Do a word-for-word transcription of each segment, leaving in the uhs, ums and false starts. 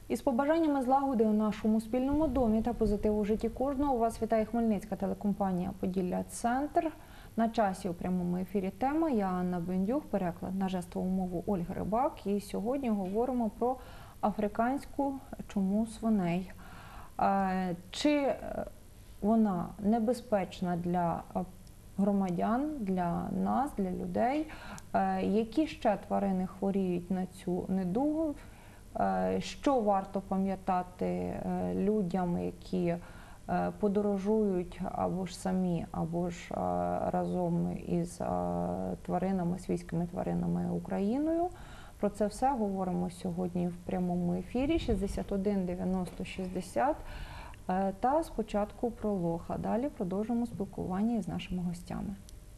Із побажаннями злагоди у нашому спільному домі та позитиву у житті кожного вас вітає Хмельницька телекомпанія «Поділля-Центр». На часі у прямому ефірі тема. Я Анна Бендюх, переклад на жестову мову Ольги Рибак. І сьогодні говоримо про африканську чуму свиней. Чи вона небезпечна для громадян, для нас, для людей? Які ще тварини хворіють на цю недугу? Що варто пам'ятати людям, які подорожують або ж самі, або ж разом із тваринами, свійськими тваринами Україною? Про це все говоримо сьогодні в прямому ефірі. шістдесят один дев'яносто шістдесят. Та спочатку пролог, а далі продовжимо спілкування із нашими гостями.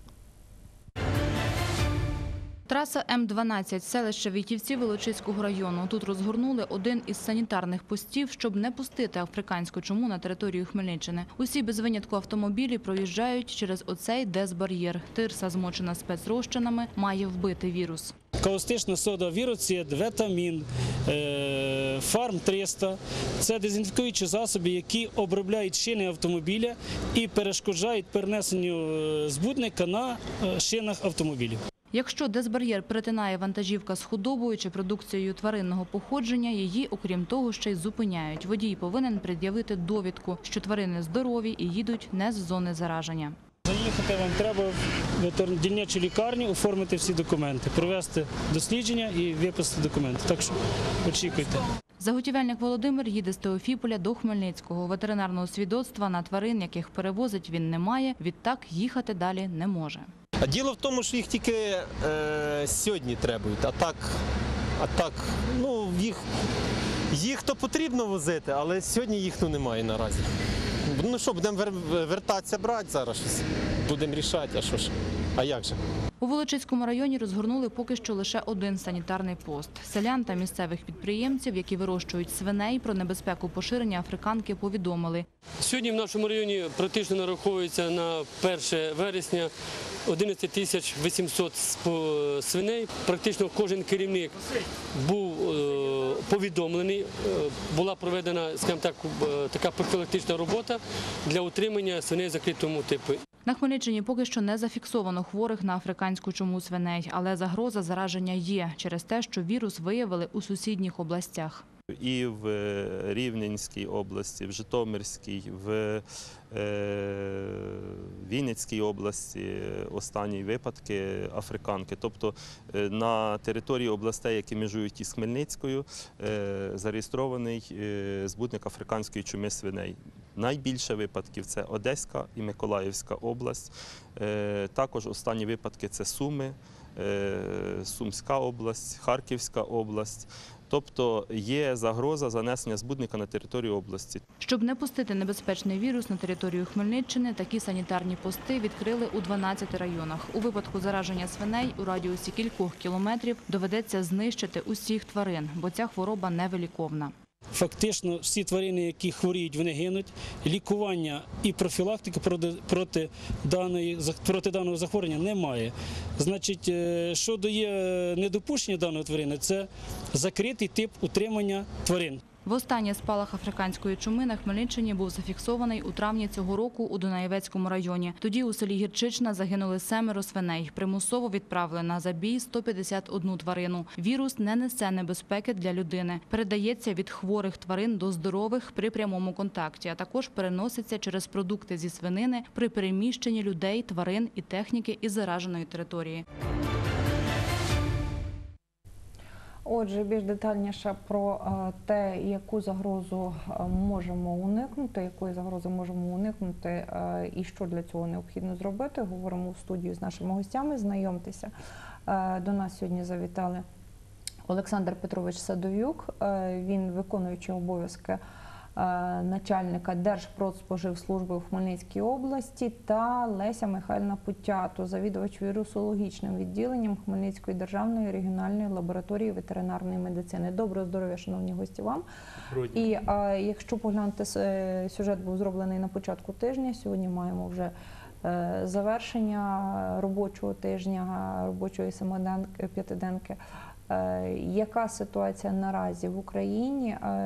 Траса М дванадцять, селище Війтівці Волочиського району. Тут розгорнули один із санітарних постів, щоб не пустити африканську чуму на територію Хмельниччини. Усі без винятку автомобілі проїжджають через оцей дезбар'єр. Тирса, змочена спецрозчинами, має вбити вірус. Каустична сода, віроцид, ветамін, фарм триста – це дезінфікуючі засоби, які обробляють шини автомобіля і перешкоджають перенесенню збудника на шинах автомобілів. Якщо дезбар'єр перетинає вантажівка з худобою чи продукцією тваринного походження, її, окрім того, ще й зупиняють. Водій повинен пред'явити довідку, що тварини здорові і їдуть не з зони зараження. Заїхати вам треба в дільничу лікарню, оформити всі документи, провести дослідження і виписати документи. Так що очікуйте. Заготівельник Володимир їде з Теофіполя до Хмельницького. Ветеринарного свідоцтва на тварин, яких перевозить, він не має, відтак їхати далі не може. А діло в тому, що їх тільки е, сьогодні требують, а так, а так, ну, їх, їх то потрібно возити, але сьогодні їх ну, немає наразі. Ну що, будемо вертатися, брати зараз щось, будемо рішати, а що ж, а як же? У Волочиському районі розгорнули поки що лише один санітарний пост. Селян та місцевих підприємців, які вирощують свиней, про небезпеку поширення африканки повідомили. Сьогодні в нашому районі практично нараховується на перше вересня одинадцять тисяч вісімсот свиней. Практично кожен керівник був повідомлений, була проведена, скажімо так, така профілактична робота для утримання свиней закритому типу. На Хмельниччині поки що не зафіксовано хворих на африканську чуму свиней, але загроза зараження є через те, що вірус виявили у сусідніх областях. І в Рівненській області, в Житомирській, в Вінницькій області останні випадки африканки. Тобто на території областей, які межують із Хмельницькою, зареєстрований збудник африканської чуми свиней. Найбільше випадків – це Одеська і Миколаївська область. Також останні випадки – це Суми, Сумська область, Харківська область. Тобто є загроза занесення збудника на територію області. Щоб не пустити небезпечний вірус на територію Хмельниччини, такі санітарні пости відкрили у дванадцяти районах. У випадку зараження свиней у радіусі кількох кілометрів доведеться знищити усіх тварин, бо ця хвороба невиліковна. Фактично всі тварини, які хворіють, вони гинуть. Лікування і профілактики проти, проти, даної, проти даного захворювання немає. Значить, що дає недопущення даної тварини, це закритий тип утримання тварин. Востаннє спалах африканської чуми на Хмельниччині був зафіксований у травні цього року у Дунаєвецькому районі. Тоді у селі Гірчична загинули семеро свиней. Примусово відправили на забій сто п'ятдесят одну тварину. Вірус не несе небезпеки для людини. Передається від хворих тварин до здорових при прямому контакті, а також переноситься через продукти зі свинини при переміщенні людей, тварин і техніки із зараженої території. Отже, більш детальніше про те, яку загрозу можемо уникнути, якої загрози можемо уникнути і що для цього необхідно зробити, говоримо в студію з нашими гостями. Знайомтеся, до нас сьогодні завітали Олександр Петрович Садов'юк, він виконуючий обов'язки начальника Держпродспоживслужби у Хмельницькій області, та Леся Михайлівна Путято, завідувач вірусологічним відділенням Хмельницької державної регіональної лабораторії ветеринарної медицини. Доброго здоров'я, шановні гості, вам. І а, якщо поглянути, сюжет був зроблений на початку тижня, сьогодні маємо вже завершення робочого тижня, робочої семиденки, п'ятиденки. Е, Яка ситуація наразі в Україні?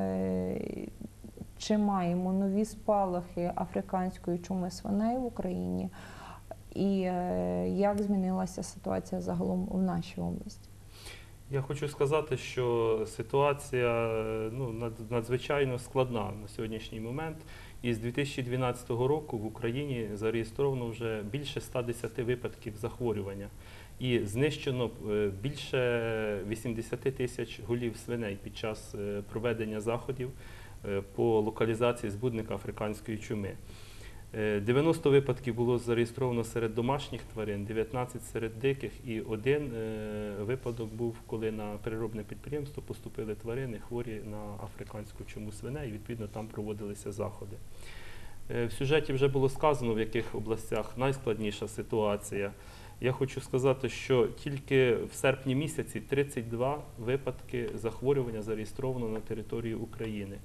Е, Чи маємо нові спалахи африканської чуми свиней в Україні? І е, як змінилася ситуація загалом в нашій області? Я хочу сказати, що ситуація ну, над- надзвичайно складна на сьогоднішній момент. І з дві тисячі дванадцятого року в Україні зареєстровано вже більше ста десяти випадків захворювання. І знищено е, більше вісімдесят тисяч голів свиней під час е, проведення заходів е, по локалізації збудника африканської чуми. Е, дев'яносто випадків було зареєстровано серед домашніх тварин, дев'ятнадцять серед диких, і один е, випадок був, коли на переробне підприємство поступили тварини, хворі на африканську чуму свиней, і відповідно там проводилися заходи. Е, В сюжеті вже було сказано, в яких областях найскладніша ситуація. Я хочу сказати, що тільки в серпні місяці тридцять два випадки захворювання зареєстровано на території України.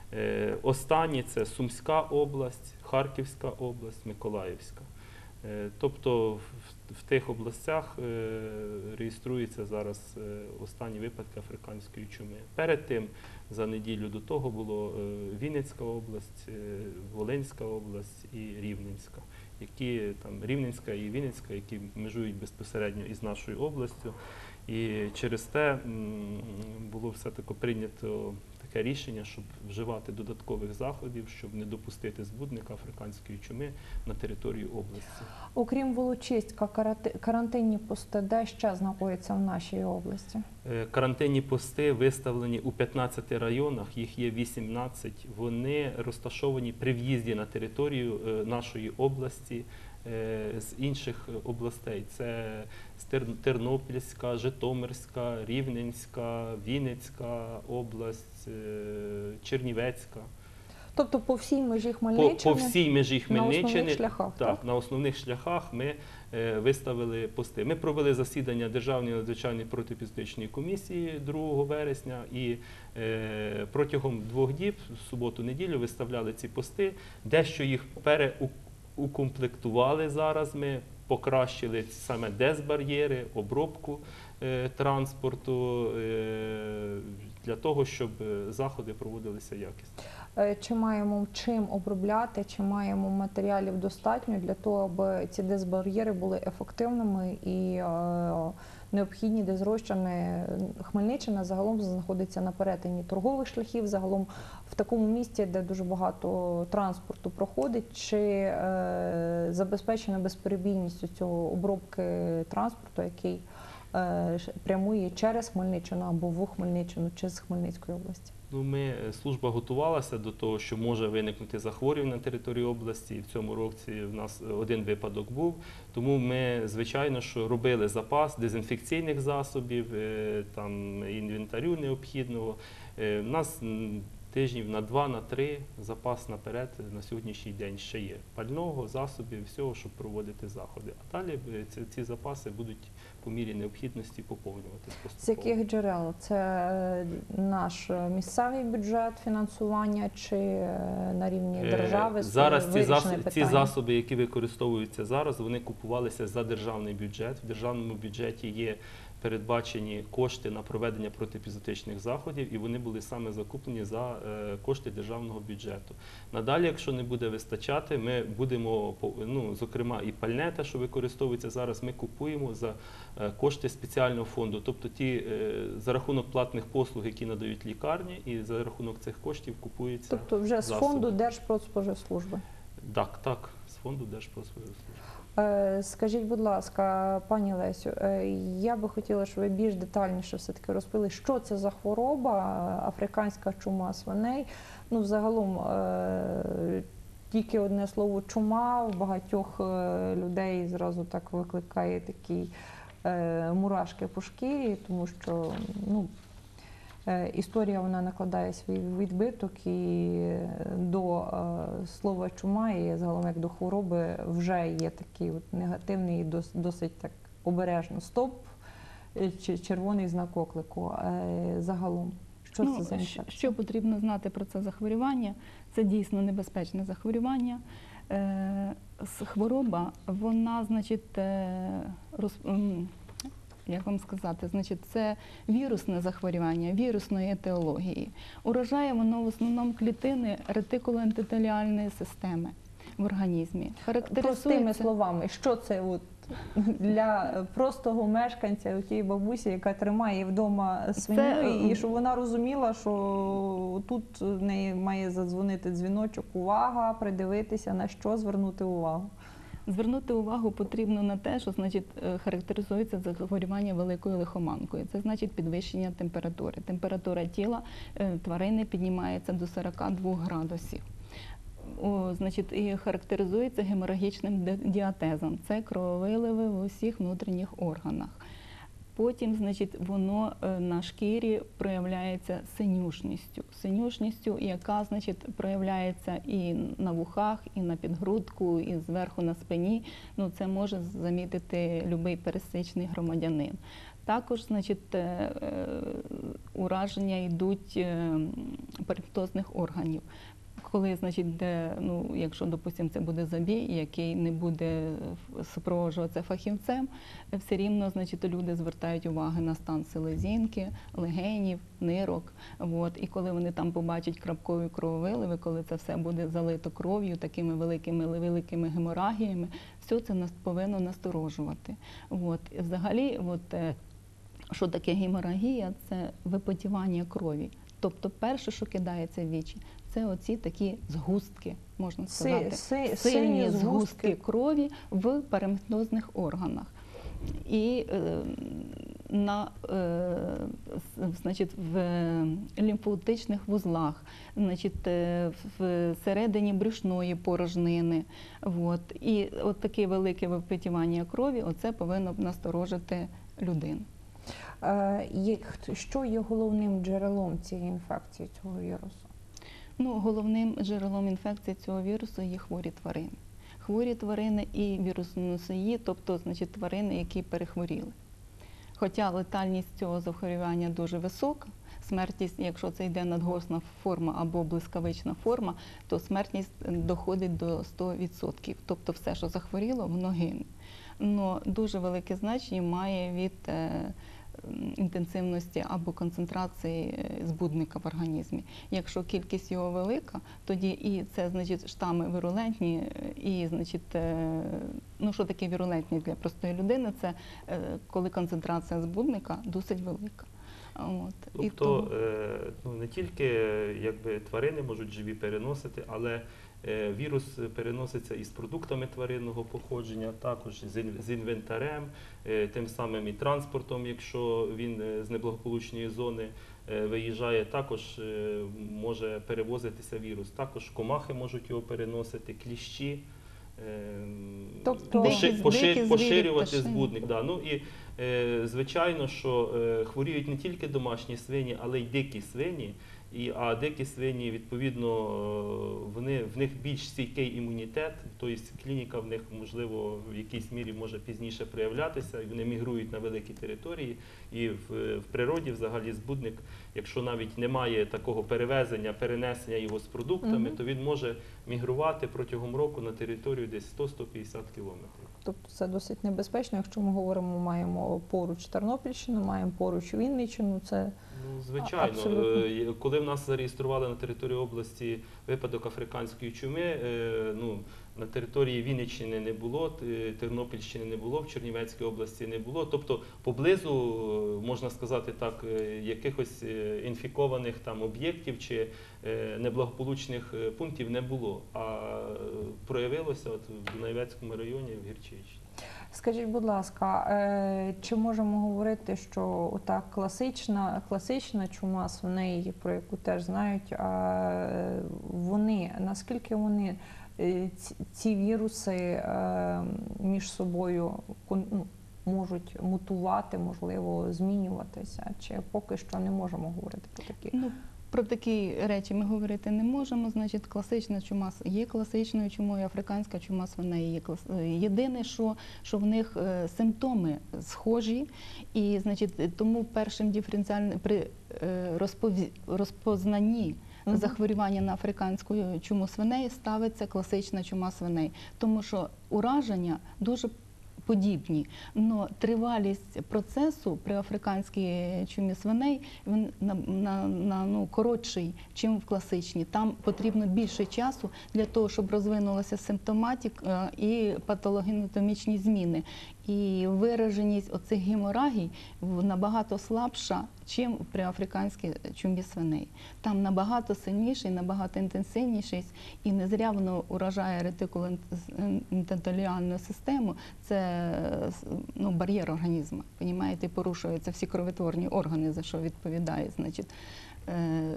Е, Останні – це Сумська область, Харківська область, Миколаївська. Е, Тобто в, в тих областях е, реєструються зараз е, останні випадки африканської чуми. Перед тим, за неділю до того, було е, Вінницька область, е, Волинська область і Рівненська, які там Рівненська і Вінницька, які межують безпосередньо із нашою областю. І через те м, було все-таки прийнято таке рішення, щоб вживати додаткових заходів, щоб не допустити збудника африканської чуми на території області. Окрім Волочиська, карати- карантинні пости, де ще знаходяться в нашій області? Е, Карантинні пости виставлені у п'ятнадцяти районах, їх є вісімнадцять. Вони розташовані при в'їзді на територію е, нашої області е, з інших областей. Це з Тер- Тернопільська, Житомирська, Рівненська, Вінницька область, е, Чернівецька. Тобто по всій межі По, Хмельниччини? по всій межі на Хмельниччини, основних шляхах, так, так? на основних шляхах ми е, виставили пости. Ми провели засідання Державної надзвичайної протиепізотичної комісії другого вересня і е, протягом двох діб, суботу-неділю, виставляли ці пости. Дещо їх переукомплектували зараз ми, покращили саме дезбар'єри, обробку е, транспорту е, для того, щоб е, заходи проводилися якісно. Е, Чи маємо чим обробляти, чи маємо матеріалів достатньо для того, аби ці дезбар'єри були ефективними і е, необхідні дезрощини? Хмельниччина загалом знаходиться на перетині торгових шляхів, загалом в такому місці, де дуже багато транспорту проходить. Чи е, забезпечена безперебійністю цього обробки транспорту, який е, ш- прямує через Хмельниччину або в Хмельниччину, чи з Хмельницької області? Ну, ми, е, служба готувалася до того, що може виникнути захворювання на території області. І в цьому році в нас один випадок був. Тому ми, звичайно, що робили запас дезінфекційних засобів, е, там, інвентарю необхідного. Е, У нас м, тижнів на два, на три запас наперед на сьогоднішній день ще є. Пального, засобів, всього, щоб проводити заходи. А далі е, ці, ці запаси будуть по мірі необхідності поповнюватись З поступово. яких джерел? Це е, наш місцевий бюджет фінансування чи е, на рівні Е, держави? Зараз ці, вирішене засоби, ці питання? засоби, які використовуються зараз, вони купувалися за державний бюджет. В державному бюджеті є передбачені кошти на проведення протиепізотичних заходів, і вони були саме закуплені за е, кошти державного бюджету. Надалі, якщо не буде вистачати, ми будемо, по- ну, зокрема, і пальне, те, що використовується зараз, ми купуємо за е, кошти спеціального фонду. Тобто ті е, за рахунок платних послуг, які надають лікарні, і за рахунок цих коштів купується. Тобто вже з засоби. фонду Держпродспоживслужби. Так, так, з фонду Держпродспоживслужби. Е, Скажіть, будь ласка, пані Лесю, е, я би хотіла, щоб ви більш детальніше все-таки розповіли, що це за хвороба, е, африканська чума свиней. Ну, взагалом, е, тільки одне слово чума в багатьох е, людей зразу так викликає такі е, мурашки по шкірі, тому що, ну, Е, історія вона накладає свій відбиток, і до е, слова чума і загалом як до хвороби вже є такий от негативний і дос, досить так обережно стоп, е, чи червоний знак оклику. Е, загалом, що Ну, це за щ- інфекція? Що потрібно знати про це захворювання? Це дійсно небезпечне захворювання. Е, с- Хвороба, вона, значить, е, роз, м, як вам сказати, значить, це вірусне захворювання, вірусної етіології. Уражає воно в основному клітини ретикулоендотеліальної системи в організмі. Простими словами, що це от для простого мешканця, тієї бабусі, яка тримає вдома свиню, Це, і щоб вона розуміла, що тут в неї має задзвонити дзвіночок, увага, придивитися, на що звернути увагу. Звернути увагу потрібно на те, що, значить, характеризується захворювання великою лихоманкою. Це значить підвищення температури. Температура тіла тварини піднімається до сорока двох градусів. О, значить, і характеризується геморагічним діатезом. Це крововиливи в усіх внутрішніх органах. Потім, значить, воно на шкірі проявляється синюшністю. Синюшністю, яка, значить, проявляється і на вухах, і на підгрудку, і зверху на спині. Ну, це може замітити будь-який пересічний громадянин. Також, значить, ураження йдуть паренхімозних органів. Коли, значить, де, ну, якщо, допустимо, це буде забій, який не буде супроводжуватися фахівцем, все рівно, значить, люди звертають увагу на стан селезінки, легенів, нирок. От. І коли вони там побачать крапкові крововиливи, коли це все буде залито кров'ю, такими великими великими геморагіями, все це нас повинно насторожувати. От. І взагалі, от, що таке геморагія? Це випотівання крові. Тобто перше, що кидається в вічі, це оці такі згустки, можна сказати, Си, си, сильні згустки. згустки крові в паренхімозних органах. І е, на, е, значить, в лімфоцитичних вузлах, значить, в середині брюшної порожнини. От. І от таке велике випотівання крові, оце повинно насторожити людину. Що є головним джерелом цієї інфекції, цього вірусу? Ну, головним джерелом інфекції цього вірусу є хворі тварини. Хворі тварини і вірусоносії, тобто, значить, тварини, які перехворіли. Хоча летальність цього захворювання дуже висока, смертність, якщо це йде надгосна форма або блискавична форма, то смертність доходить до ста відсотків. Тобто все, що захворіло, воно гине. Но дуже велике значення має від інтенсивності або концентрації збудника в організмі. Якщо кількість його велика, тоді і це, значить, штами вірулентні, і, значить, ну, що таке вірулентні для простої людини? Це коли концентрація збудника досить велика. От. Тобто, І тому... ну, не тільки, якби, тварини можуть живі переносити, але вірус переноситься із продуктами тваринного походження, також з інвентарем, тим самим і транспортом, якщо він з неблагополучної зони виїжджає, також може перевозитися вірус. Також комахи можуть його переносити, кліщі, тобто, пошир, пошир, поширювати пташини. збудник. Да. Ну, і, звичайно, що хворіють не тільки домашні свині, але й дикі свині. І, а дикі свині, відповідно, вони, в них більш стійкий імунітет, тобто клініка в них, можливо, в якійсь мірі може пізніше проявлятися, і вони мігрують на великі території. І в, в природі взагалі збудник, якщо навіть немає такого перевезення, перенесення його з продуктами, Угу. то він може мігрувати протягом року на територію десь сто - сто п'ятдесят кілометрів. Тобто це досить небезпечно, якщо ми говоримо, маємо поруч Тернопільщину, маємо поруч Вінниччину, це... Ну, звичайно, Абсолютно. Коли в нас зареєстрували на території області випадок африканської чуми, ну, на території Вінниччини не було, Тернопільщини не було, в Чернівецькій області не було. Тобто поблизу, можна сказати так, якихось інфікованих там об'єктів чи неблагополучних пунктів не було, а проявилося от в Дунаєвецькому районі, в Гірчичні. Скажіть, будь ласка, чи можемо говорити, що та класична, класична чума свиней, про яку теж знають, вони, наскільки вони, ці віруси між собою можуть мутувати, можливо, змінюватися, чи поки що не можемо говорити про такі? Ну, про такі речі ми говорити не можемо. Значить, класична чума є класичною чумою, африканська чума свиней є класичною. Єдине, що, що в них симптоми схожі, і, значить, тому першим диференціальним при розпознанні uh-huh. захворювання на африканську чуму свиней ставиться класична чума свиней, тому що ураження дуже подібні, але тривалість процесу при африканській чумі свиней він на, на, на ну, коротший, ніж в класичній. Там потрібно більше часу для того, щоб розвинулася симптоматика і патологоанатомічні зміни. І вираженість оцих геморагій набагато слабша, ніж при африканській чумі свиней. Там набагато сильніший, набагато інтенсивніший, і не зря воно уражає ретикулоендотеліальну систему. Це ну, бар'єр організму, понімаєте, порушуються всі кровотворні органи, за що відповідає. Значить, е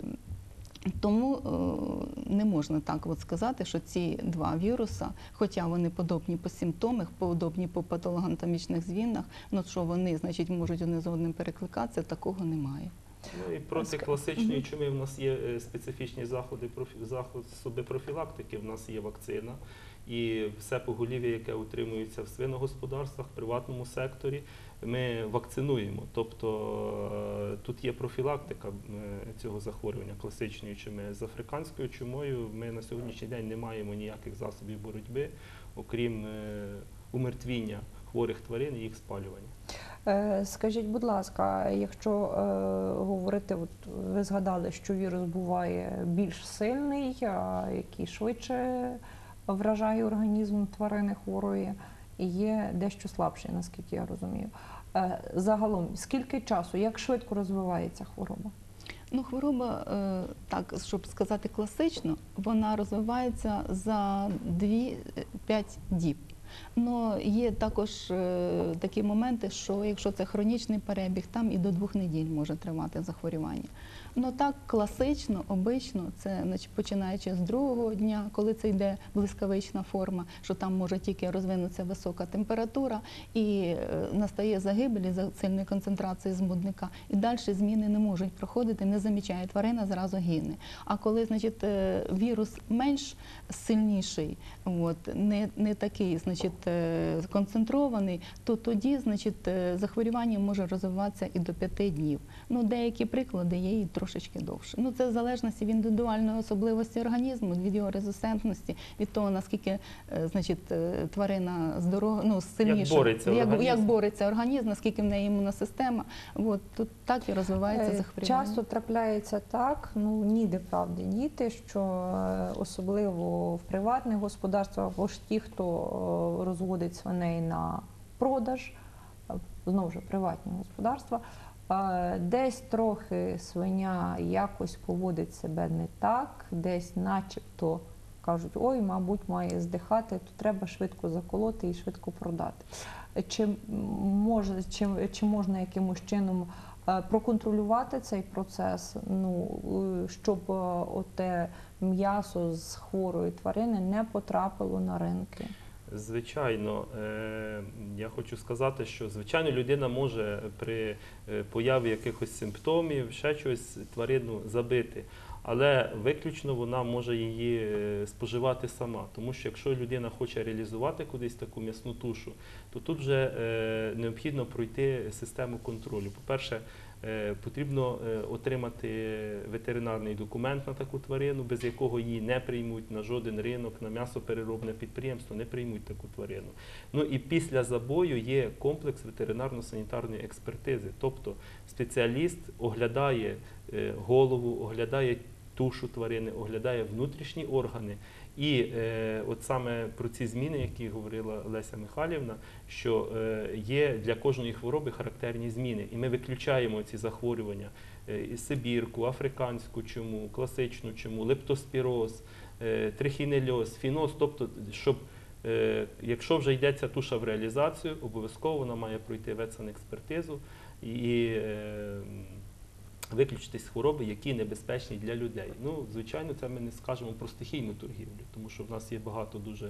Тому е не можна так от сказати, що ці два віруси, хоча вони подобні по симптомах, подобні по патологоанатомічних змінах, але що вони, значить, можуть один з одним перекликатися, такого немає. Ну і проти класичної чуми в нас є специфічні заходи, засоби профілактики, в нас є вакцина. І все поголів'я, яке утримується в свиногосподарствах, в приватному секторі, ми вакцинуємо. Тобто тут є профілактика цього захворювання класичної чуми. З африканською чумою ми на сьогоднішній день не маємо ніяких засобів боротьби, окрім умертвіння хворих тварин і їх спалювання. Скажіть, будь ласка, якщо е, говорити, от ви згадали, що вірус буває більш сильний, а який швидше вражає організм тварини хворої, і є дещо слабший, наскільки я розумію. Е, загалом, скільки часу, як швидко розвивається хвороба? Ну, хвороба, так, щоб сказати класично, вона розвивається за дві-п'ять діб. Но є також е, такі моменти, що якщо це хронічний перебіг, там і до двох неділь може тривати захворювання. Ну так класично, обично, це значить, починаючи з другого дня, коли це йде блискавична форма, що там може тільки розвинутися висока температура і е, настає загибель із-за сильної концентрації збудника. І далі зміни не можуть проходити, не замічає тварина, зразу гине. А коли, значить, е, вірус менш сильніший, от, не, не такий, значить, концентрований, то тоді, значить, захворювання може розвиватися і до п'яти днів. Ну, деякі приклади є і трошечки довше. Ну, це в залежності від індивідуальної особливості організму, від його резистентності, від того, наскільки, значить, тварина здорова, ну, сильніша. Як бореться як, організм. Як бореться організм, наскільки в неї імунна система. От, тут так і розвивається захворювання. Часто трапляється так, ну, ніде правди діти, що особливо в приватних господарствах, або ж ті, хто розводить свиней на продаж, знову ж приватні господарства, десь трохи свиня якось поводить себе не так, десь начебто кажуть, ой, мабуть, має здихати, то треба швидко заколоти і швидко продати. Чи, може, чи, чи можна якимось чином проконтролювати цей процес, ну, щоб оте м'ясо з хворої тварини не потрапило на ринки? Звичайно, я хочу сказати, що, звичайно, людина може при появі якихось симптомів, ще щось тварину забити, але виключно вона може її споживати сама. Тому що якщо людина хоче реалізувати кудись таку м'ясну тушу, то тут вже необхідно пройти систему контролю. По-перше, потрібно отримати ветеринарний документ на таку тварину, без якого її не приймуть на жоден ринок, на м'ясопереробне підприємство, не приймуть таку тварину. Ну і після забою є комплекс ветеринарно-санітарної експертизи. Тобто спеціаліст оглядає голову, оглядає тушу тварини, оглядає внутрішні органи. І е, от саме про ці зміни, які говорила Леся Михайлівна, що е, є для кожної хвороби характерні зміни. І ми виключаємо ці захворювання, е, сибірку, африканську чуму, класичну чуму, лептоспіроз, е, трихінельоз, фіноз. Тобто, щоб, е, якщо вже йдеться туша в реалізацію, обов'язково вона має пройти ветсанекспертизу і е, виключитись хвороби, які небезпечні для людей. Ну, звичайно, це ми не скажемо про стихійну торгівлю, тому що в нас є багато дуже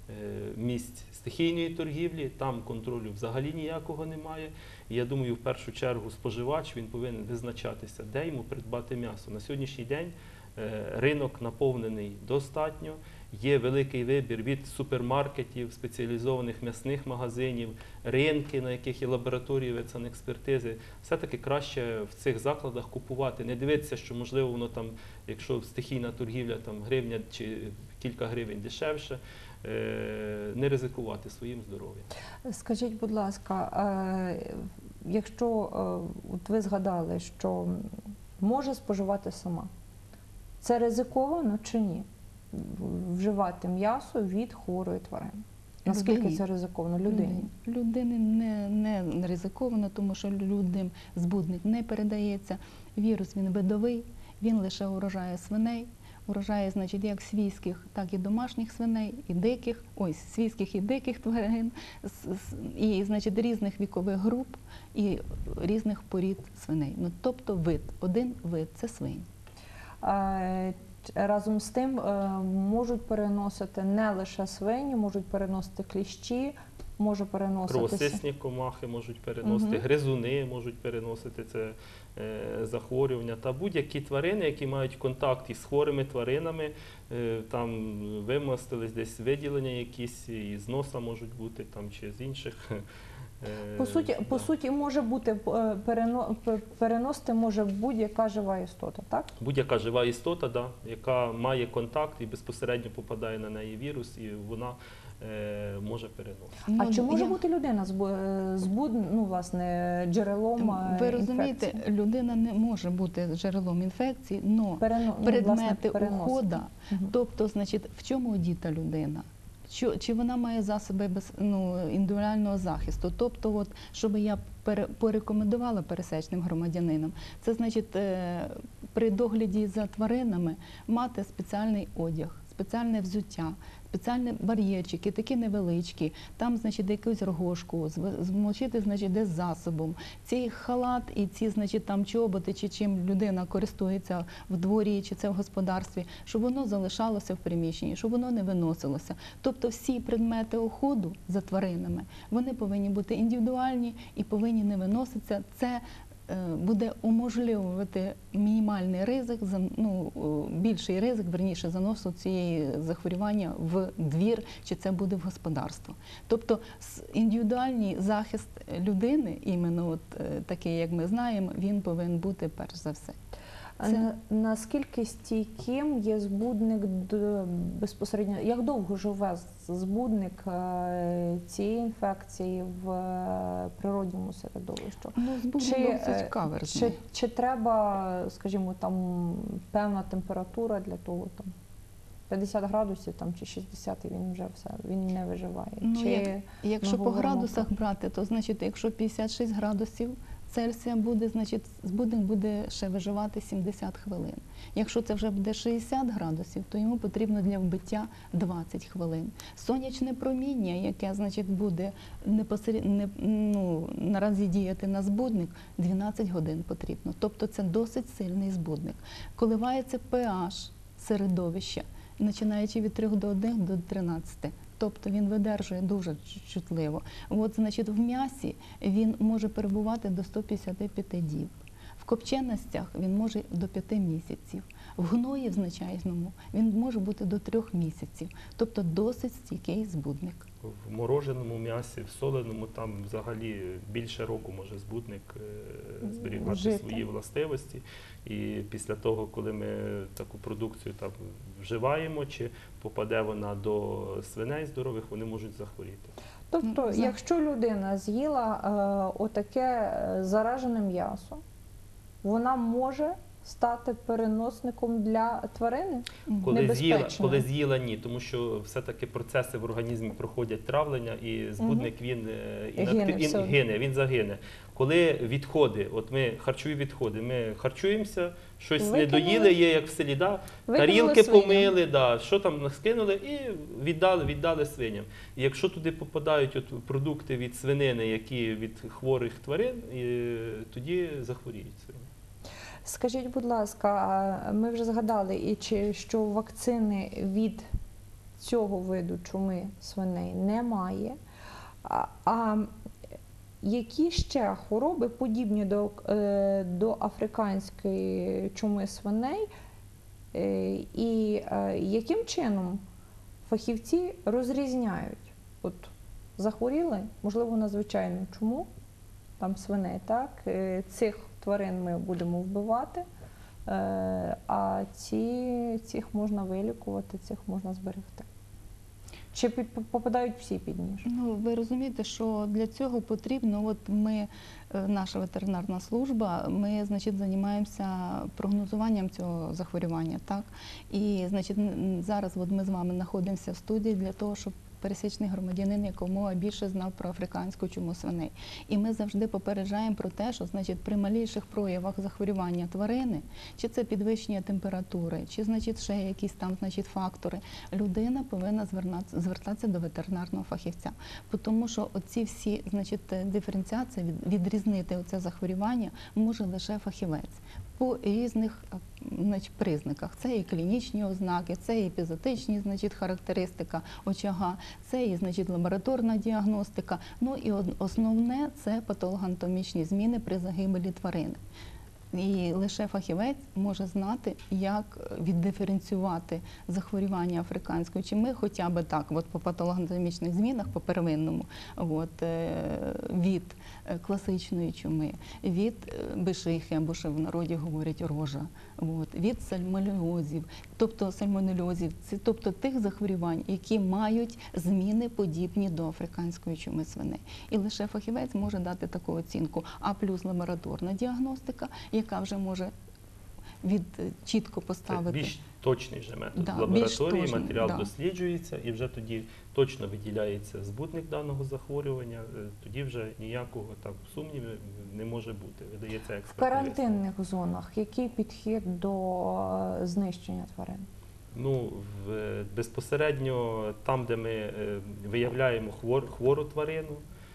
місць стихійної торгівлі, там контролю взагалі ніякого немає. І я думаю, в першу чергу споживач, він повинен визначатися, де йому придбати м'ясо. На сьогоднішній день ринок наповнений достатньо, є великий вибір від супермаркетів, спеціалізованих м'ясних магазинів, ринки, на яких є лабораторії ветсанекспертизи. Все-таки краще в цих закладах купувати, не дивитися, що можливо воно там, якщо стихійна торгівля, там гривня чи кілька гривень дешевше, е, не ризикувати своїм здоров'ям. Скажіть, будь ласка, е, якщо е, от ви згадали, що може споживати сама, це ризиковано чи ні? Вживати м'ясо від хворої тварини? Наскільки Людині. це ризиковано? Людині. Людини не, не ризиковано, тому що людям збудник не передається. Вірус він видовий, він лише уражає свиней. Урожає, значить, як свійських, так і домашніх свиней, і диких, ось, свійських і диких тварин, і, значить, різних вікових груп і різних порід свиней. Ну, тобто вид, один вид – це свині. Е, Разом з тим е, можуть переносити не лише свині, можуть переносити кліщі, може переноситися... Кровосисні комахи можуть переносити, Мгм. гризуни можуть переносити це е, захворювання. Та будь-які тварини, які мають контакт із хворими тваринами, е, там вимостились десь виділення якісь, і з носа можуть бути, там, чи з інших. е, По суті, да. по суті, може бути е, перено, пе- переносити може будь-яка жива істота, так? Будь-яка жива істота, да, яка має контакт і безпосередньо попадає на неї вірус, і вона е, може переносити. А Ну, чи може я- бути людина з, бу- з буд- ну, власне, джерелом е, Ви розумієте, інфекції? людина не може бути джерелом інфекції, але Перено- ну, предмети власне, переносити. уходу, Мгм. тобто, значить, в чому одіта людина? Чи, чи вона має засоби без, ну, індивідуального захисту? Тобто, от, щоб я пере, порекомендувала пересечним громадянинам, це значить е, при догляді за тваринами мати спеціальний одяг, спеціальне взуття, спеціальні бар'єрчики, такі невеличкі, там, значить, якусь рогожку, зв- змочити, значить, десь засобом. Цей халат і ці, значить, там чоботи, чи чим людина користується в дворі, чи це в господарстві, щоб воно залишалося в приміщенні, щоб воно не виносилося. Тобто всі предмети уходу за тваринами, вони повинні бути індивідуальні і повинні не виноситися. Це е, буде уможливувати мінімальний ризик, за- ну, о, більший ризик, верніше, заносу цієї захворювання в двір, чи це буде в господарство. Тобто с- індивідуальний захист людини, іменно от, е, такий, як ми знаємо, він повинен бути перш за все. А Це- на- наскільки стійким є збудник до- безпосередньо? Як довго живе з- збудник е, цієї інфекції в е, природньому середовищі? Ну, збудник Чи, досить е, каверзний. чи, чи треба, скажімо, там певна температура для того, там п'ятдесят градусів там, чи шістдесят, і він вже все, він не виживає? Ну, чи як- Якщо ми по говоримо градусах про- брати, то значить, якщо п'ятдесят шість градусів Цельсія буде, значить, збудник буде ще виживати сімдесят хвилин. Якщо це вже буде шістдесят градусів, то йому потрібно для вбиття двадцять хвилин. Сонячне проміння, яке, значить, буде непосеред... не, ну, наразі діяти на збудник, дванадцять годин потрібно. Тобто це досить сильний збудник. Коливається pH середовища, починаючи від трьох до одного до тринадцяти. Тобто він видержує дуже чутливо. От, значить, в м'ясі він може перебувати до сто п'ятдесят п'ять діб. В копченостях він може до п'яти місяців. В гної в значайному він може бути до трьох місяців. Тобто досить стійкий збудник. В мороженому м'ясі, в соленому, там взагалі більше року може збудник е, зберігати Жити. свої властивості. І після того, коли ми таку продукцію там вживаємо, чи попаде вона до свиней здорових, вони можуть захворіти. Тобто, Ну, за- якщо людина з'їла е, отаке е, заражене м'ясо, вона може стати переносником для тварини? Коли з'їла, Небезпечно. коли з'їла, ні, тому що все-таки процеси в організмі проходять травлення, і збудник він е, Гине інактив- все він одно. гине, він загине. Коли відходи, от ми харчові відходи, ми харчуємося, щось не Викинули. доїли, є як в селі, да? Викинули тарілки свиням. помили, да, що там скинули і віддали, віддали свиням. І якщо туди попадають от продукти від свинини, які від хворих тварин, і тоді захворіють свині. Скажіть, будь ласка, а ми вже згадали, і чи що вакцини від цього виду чуми свиней немає. А, а які ще хвороби подібні до, е, до африканської чуми свиней, е, і е, яким чином фахівці розрізняють? От захворіли, можливо, на звичайну чуму, там свиней, так? Е, Цих тварин ми будемо вбивати, е, а ці, цих можна вилікувати, цих можна зберегти. Чи під, попадають всі під ніж? Ну, ви розумієте, що для цього потрібно, от ми, е, наша ветеринарна служба, ми, значить, займаємося прогнозуванням цього захворювання, так? І, значить, н- зараз от ми з вами знаходимося в студії для того, щоб пересічний громадянин якомога більше знав про африканську чуму свиней. І ми завжди попереджаємо про те, що, значить, при малейших проявах захворювання тварини, чи це підвищення температури, чи, значить, ще якісь там, значить, фактори, людина повинна звернатися- звертатися до ветеринарного фахівця. Тому що оці всі, значить, диференціації, від- відрізнити оце захворювання може лише фахівець по різних, е, значить, признаках. Це і клінічні ознаки, це і епізотичні, значить, характеристика очага, це і, значить, лабораторна діагностика. Ну і од- основне – це патологоанатомічні зміни при загибелі тварини. І лише фахівець може знати, як віддиференціювати захворювання африканської чуми, хоча б так, от по патологоанатомічних змінах, по первинному, от, е, від е, класичної чуми, від е, бешихи, або ще в народі говорять рожа, от, від сальмонельозів, тобто сальмонельозів, це тобто тих захворювань, які мають зміни подібні до африканської чуми свиней. І лише фахівець може дати таку оцінку, а плюс лабораторна діагностика, яка вже може від чітко Це поставити. більш точний вже метод. Да, В лабораторії більш точний, матеріал да. досліджується і вже тоді точно виділяється збутник даного захворювання, е, тоді вже ніякого там сумніву не може бути. Видається В експертний карантинних зонах який підхід до е, знищення тварин? Ну, в, безпосередньо там, де ми е, виявляємо хвор, хвору тварину,